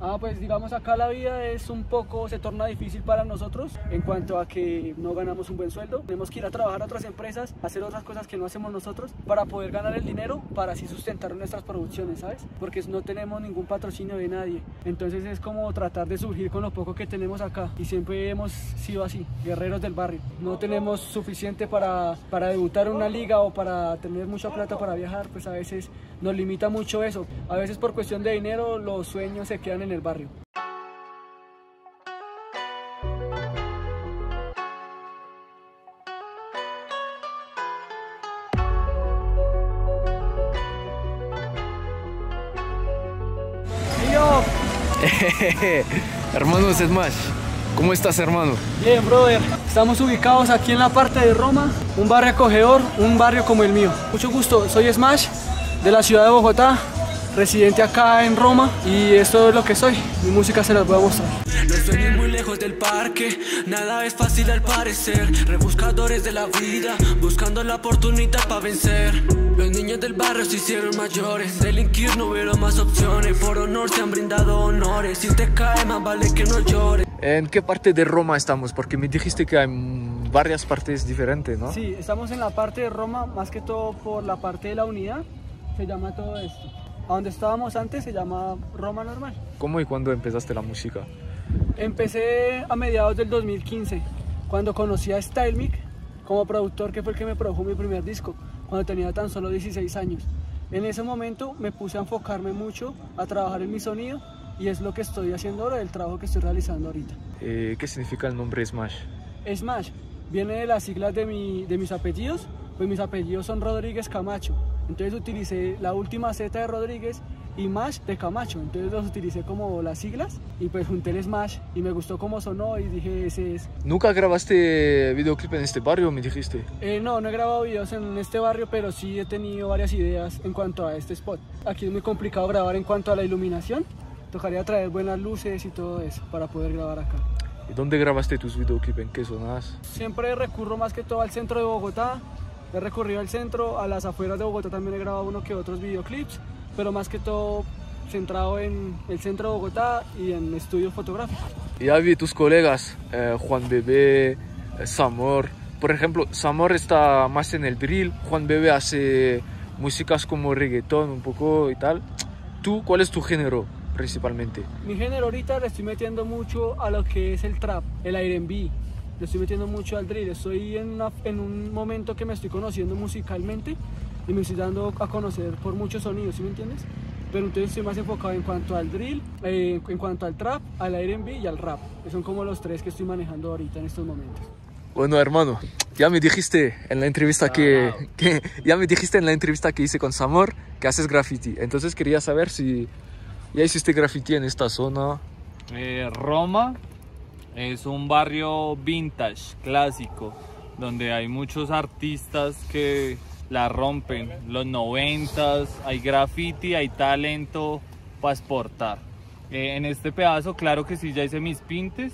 Pues digamos acá la vida es un poco, se torna difícil para nosotros en cuanto a que no ganamos un buen sueldo. Tenemos que ir a trabajar a otras empresas, hacer otras cosas que no hacemos nosotros para poder ganar el dinero, para así sustentar nuestras producciones, ¿sabes? Porque no tenemos ningún patrocinio de nadie. Entonces es como tratar de surgir con lo poco que tenemos acá. Y siempre hemos sido así, guerreros del barrio. No tenemos suficiente para debutar en una liga o para tener mucha plata para viajar, pues a veces nos limita mucho eso. A veces por cuestión de dinero los sueños se quedan en el barrio. Hermanos Smash, ¿cómo estás, hermano? Bien, brother. Estamos ubicados aquí en la parte de Roma, un barrio acogedor, un barrio como el mío. Mucho gusto, soy Smash, de la ciudad de Bogotá, residente acá en Roma, y esto es lo que soy. Mi música se las voy a mostrar. No estoy muy lejos del parque, nada es fácil al parecer. Rebuscadores de la vida, buscando la oportunidad para vencer. Los niños del barrio se hicieron mayores, delinquir no hubo más opciones. Por honor se han brindado honores, si te cae más vale que no llores. ¿En qué parte de Roma estamos? Porque me dijiste que hay varias partes diferentes, ¿no? Sí, estamos en la parte de Roma, más que todo por la parte de la unidad, se llama todo esto. A donde estábamos antes se llama Roma normal. ¿Cómo y cuándo empezaste la música? Empecé a mediados del 2015, cuando conocí a Stylemic como productor, que fue el que me produjo mi primer disco, cuando tenía tan solo 16 años. En ese momento me puse a enfocarme mucho, a trabajar en mi sonido, y es lo que estoy haciendo ahora, el trabajo que estoy realizando ahorita. ¿Qué significa el nombre Smash? Smash viene de las siglas de mis apellidos, pues mis apellidos son Rodríguez Camacho. Entonces utilicé la última Z de Rodríguez y Mash de Camacho, entonces los utilicé como las siglas y pues junté el Smash y me gustó cómo sonó y dije ese es. ¿Nunca grabaste videoclip en este barrio, me dijiste? No he grabado videos en este barrio, pero sí he tenido varias ideas en cuanto a este spot. Aquí es muy complicado grabar en cuanto a la iluminación, tocaría traer buenas luces y todo eso para poder grabar acá. ¿Y dónde grabaste tus videoclips? ¿En qué zonas? Siempre recurro más que todo al centro de Bogotá. He recorrido al centro, a las afueras de Bogotá también he grabado uno que otros videoclips, pero más que todo centrado en el centro de Bogotá y en estudios fotográficos. Y ya vi tus colegas, Juan Bebé, Samor. Por ejemplo, Samor está más en el drill, Juan Bebé hace músicas como reggaetón un poco y tal. ¿Tú cuál es tu género principalmente? Mi género ahorita le estoy metiendo mucho a lo que es el trap, el R&B. Le estoy metiendo mucho al drill, estoy en un momento que me estoy conociendo musicalmente y me estoy dando a conocer por muchos sonidos, ¿sí me entiendes? Pero entonces estoy más enfocado en cuanto al drill, en cuanto al trap, al R&B y al rap. Que son como los tres que estoy manejando ahorita en estos momentos. Bueno, hermano, ya me dijiste en la entrevista ya me dijiste en la entrevista que hice con Samor que haces graffiti. Entonces quería saber si ya hiciste graffiti en esta zona. Roma es un barrio vintage, clásico, donde hay muchos artistas que la rompen. Los 90s, hay graffiti, hay talento para exportar. En este pedazo, claro que sí, ya hice mis pintes,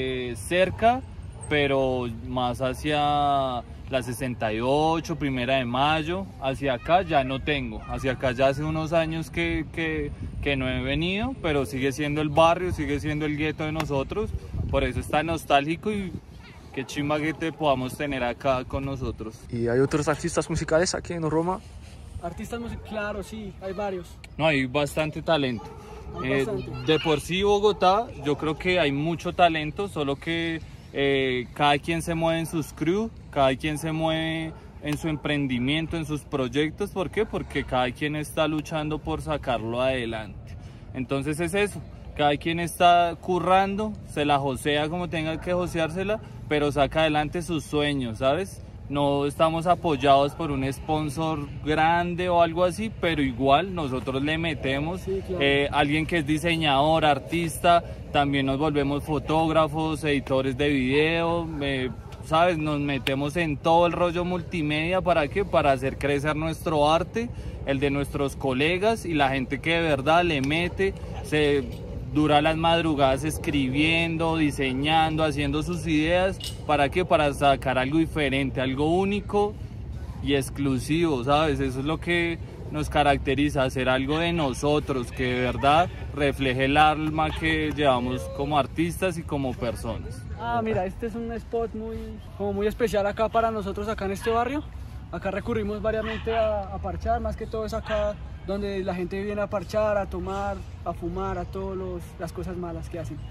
cerca, pero más hacia la 68, Primera de Mayo, hacia acá ya no tengo. Hacia acá ya hace unos años que no he venido, pero sigue siendo el barrio, sigue siendo el gueto de nosotros. Por eso está nostálgico y qué chimba que te podamos tener acá con nosotros. ¿Y hay otros artistas musicales aquí en Roma? Artistas musicales, claro, sí, hay varios. No, hay bastante talento. Bastante. De por sí Bogotá, yo creo que hay mucho talento, solo que cada quien se mueve en sus crew, cada quien se mueve en su emprendimiento, en sus proyectos. ¿Por qué? Porque cada quien está luchando por sacarlo adelante. Entonces es eso. Cada quien está currando, se la josea como tenga que joseársela, pero saca adelante sus sueños, ¿sabes? No estamos apoyados por un sponsor grande o algo así, pero igual nosotros le metemos. Sí, claro. Alguien que es diseñador, artista, también nos volvemos fotógrafos, editores de video, ¿sabes? Nos metemos en todo el rollo multimedia. ¿Para qué? Para hacer crecer nuestro arte, el de nuestros colegas y la gente que de verdad le mete, dura las madrugadas escribiendo, diseñando, haciendo sus ideas. ¿Para qué? Para sacar algo diferente, algo único y exclusivo, ¿sabes? Eso es lo que nos caracteriza, hacer algo de nosotros que de verdad refleje el alma que llevamos como artistas y como personas. Ah, mira, este es un spot como muy especial acá para nosotros, acá en este barrio. Acá recurrimos variamente a parchar, más que todo es acá donde la gente viene a parchar, a tomar, a fumar, a todas las cosas malas que hacen.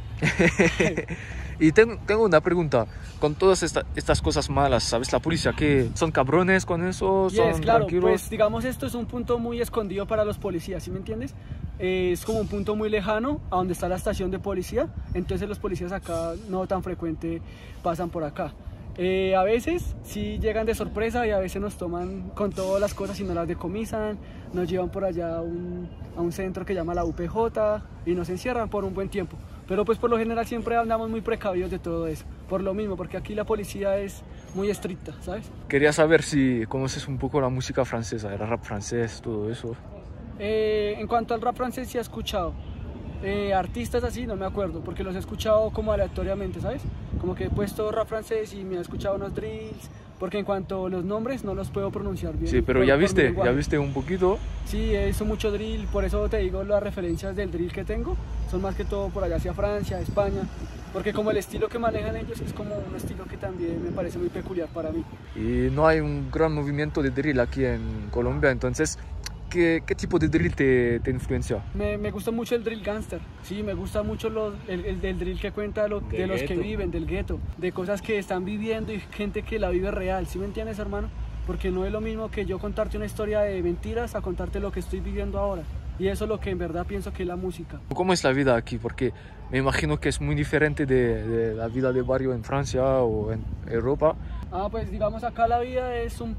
Y tengo una pregunta, con todas estas cosas malas, ¿sabes? La policía, ¿qué? ¿Son cabrones con eso? ¿Son Claro, tranquilos? pues digamos esto es un punto muy escondido para los policías, ¿sí me entiendes? Es como un punto muy lejano a donde está la estación de policía, entonces los policías acá no tan frecuente pasan por acá. A veces sí llegan de sorpresa y a veces nos toman con todas las cosas y nos las decomisan, nos llevan por allá a un centro que llama la UPJ y nos encierran por un buen tiempo. Pero pues por lo general siempre andamos muy precavidos de todo eso, por lo mismo, porque aquí la policía es muy estricta, ¿sabes? Quería saber si conoces un poco la música francesa, el rap francés, todo eso. En cuanto al rap francés sí he escuchado. Artistas así no me acuerdo, porque los he escuchado como aleatoriamente, ¿sabes? Como que he puesto rap francés y me he escuchado unos drills, porque en cuanto a los nombres no los puedo pronunciar bien. Sí, pero ya viste un poquito. Sí, he hecho mucho drill, por eso te digo las referencias del drill que tengo, son más que todo por allá hacia Francia, España, porque como el estilo que manejan ellos es como un estilo que también me parece muy peculiar para mí. Y no hay un gran movimiento de drill aquí en Colombia, entonces... ¿Qué tipo de drill te influenció? Me gusta mucho el drill gangster, sí, me gusta mucho el drill que cuenta de los que viven, del gueto, de cosas que están viviendo y gente que la vive real, ¿sí me entiendes, hermano? Porque no es lo mismo que yo contarte una historia de mentiras a contarte lo que estoy viviendo ahora. Y eso es lo que en verdad pienso que es la música. ¿Cómo es la vida aquí? Porque me imagino que es muy diferente de la vida de barrio en Francia o en Europa. Pues digamos acá la vida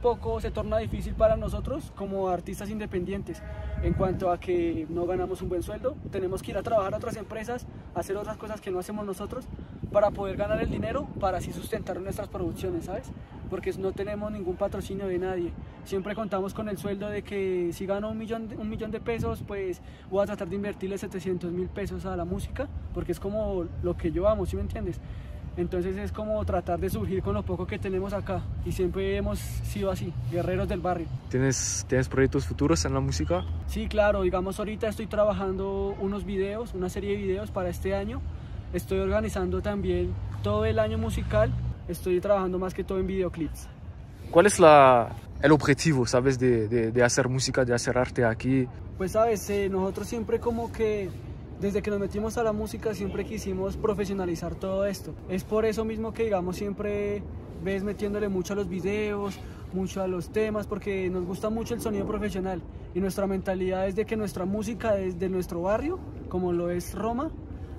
se torna difícil para nosotros como artistas independientes en cuanto a que no ganamos un buen sueldo, tenemos que ir a trabajar a otras empresas, hacer otras cosas que no hacemos nosotros para poder ganar el dinero, para así sustentar nuestras producciones, ¿sabes? Porque no tenemos ningún patrocinio de nadie, siempre contamos con el sueldo de que si gano un millón de pesos, pues voy a tratar de invertirle 700.000 pesos a la música, porque es como lo que yo amo, ¿sí me entiendes? Entonces es como tratar de surgir con lo poco que tenemos acá y siempre hemos sido así, guerreros del barrio. ¿Tienes proyectos futuros en la música? Sí, claro, digamos ahorita estoy trabajando una serie de videos para este año. Estoy organizando también todo el año musical, estoy trabajando más que todo en videoclips. ¿Cuál es el objetivo, sabes, de hacer música, de hacer arte aquí? Pues sabes, nosotros siempre como que desde que nos metimos a la música siempre quisimos profesionalizar todo esto. Es por eso mismo que digamos siempre ves metiéndole mucho a los videos, mucho a los temas, porque nos gusta mucho el sonido profesional y nuestra mentalidad es de que nuestra música desde nuestro barrio, como lo es Roma,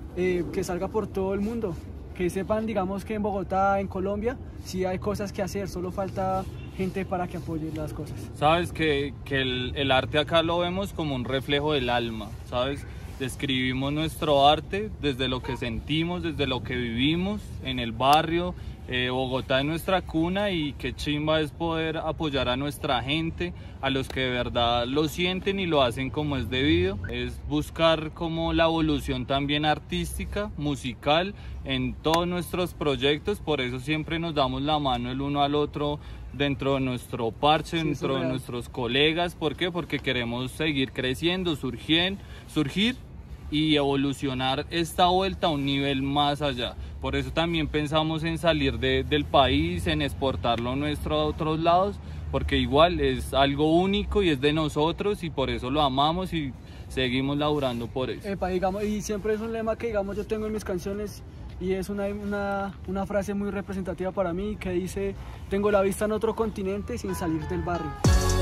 que salga por todo el mundo, que sepan digamos que en Bogotá, en Colombia, sí hay cosas que hacer, solo falta gente para que apoye las cosas. Sabes que el arte acá lo vemos como un reflejo del alma, ¿sabes? Describimos nuestro arte desde lo que sentimos, desde lo que vivimos en el barrio. Bogotá es nuestra cuna y qué chimba es poder apoyar a nuestra gente, a los que de verdad lo sienten y lo hacen como es debido. Es buscar como la evolución también artística, musical en todos nuestros proyectos, por eso siempre nos damos la mano el uno al otro dentro de nuestro parche, dentro de nuestros colegas. ¿Por qué? Porque queremos seguir creciendo, surgir y evolucionar esta vuelta a un nivel más allá. Por eso también pensamos en salir del país, en exportarlo nuestro a otros lados, porque igual es algo único y es de nosotros y por eso lo amamos y seguimos laburando por eso. Digamos, y siempre es un lema que digamos yo tengo en mis canciones y es una frase muy representativa para mí que dice: tengo la vista en otro continente sin salir del barrio.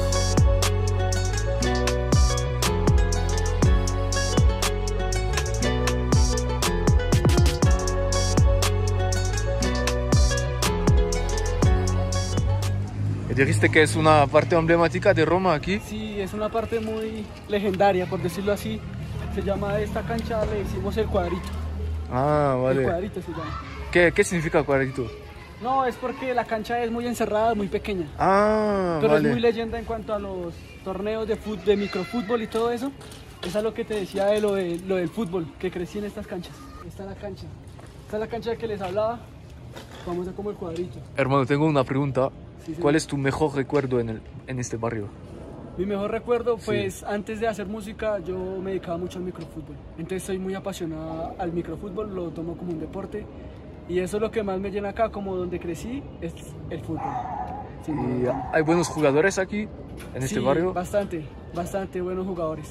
Dijiste que es una parte emblemática de Roma aquí. Sí, es una parte muy legendaria, por decirlo así. Se llama esta cancha, le decimos el Cuadrito. Ah, vale. El Cuadrito se llama. ¿Qué significa Cuadrito? No, es porque la cancha es muy encerrada, muy pequeña. Ah, pero vale. Es muy leyenda en cuanto a los torneos de microfútbol y todo eso. Esa es lo que te decía de lo del fútbol, que crecí en estas canchas. Esta es la cancha. Esta es la cancha de que les hablaba, famosa como el Cuadrito. Hermano, tengo una pregunta. Sí. ¿Cuál es tu mejor recuerdo en este barrio? Mi mejor recuerdo, pues antes de hacer música yo me dedicaba mucho al microfútbol. Entonces soy muy apasionado al microfútbol, lo tomo como un deporte. Y eso es lo que más me llena acá, como donde crecí, es el fútbol. ¿Y hay buenos jugadores aquí, en este barrio? Bastante buenos jugadores.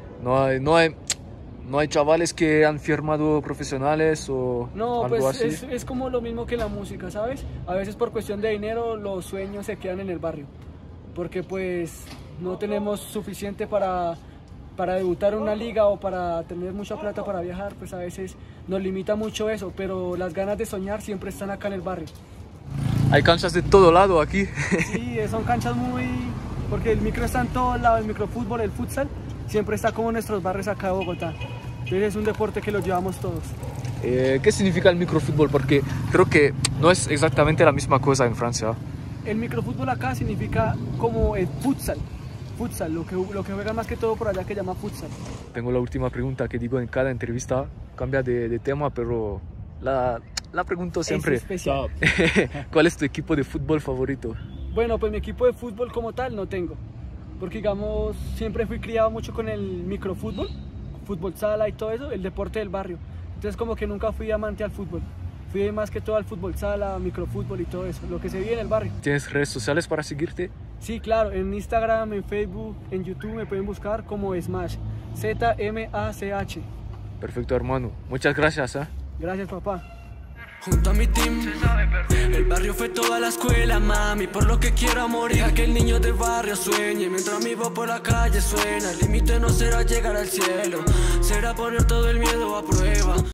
No hay chavales que han firmado profesionales o no, algo pues así. Es como lo mismo que la música, ¿sabes? A veces por cuestión de dinero los sueños se quedan en el barrio, porque pues no tenemos suficiente para debutar en una liga o para tener mucha plata para viajar, pues a veces nos limita mucho eso, pero las ganas de soñar siempre están acá en el barrio. Hay canchas de todo lado aquí. Sí, son canchas porque el micro está en todo lado, el microfútbol, el futsal, siempre está como en nuestros barrios acá de Bogotá. Entonces es un deporte que lo llevamos todos. ¿Qué significa el microfútbol? Porque creo que no es exactamente la misma cosa en Francia. El microfútbol acá significa como el futsal, lo que juegan más que todo por allá que llama futsal. Tengo la última pregunta que digo en cada entrevista, cambia de tema, pero la pregunto siempre. Es especial. ¿Cuál es tu equipo de fútbol favorito? Bueno, pues mi equipo de fútbol como tal no tengo, porque digamos siempre fui criado mucho con el microfútbol, fútbol sala y todo eso, el deporte del barrio. Entonces como que nunca fui amante al fútbol. Fui más que todo al fútbol sala, microfútbol y todo eso, lo que se vive en el barrio. ¿Tienes redes sociales para seguirte? Sí, claro, en Instagram, en Facebook, en YouTube me pueden buscar como Smash, ZMACH. Perfecto, hermano. Muchas gracias. Gracias, papá. Junto a mi team, el barrio fue toda la escuela, mami, por lo que quiero morir. Deja que el niño del barrio sueñe, mientras mi voz por la calle suena. El límite no será llegar al cielo, será poner todo el miedo a prueba.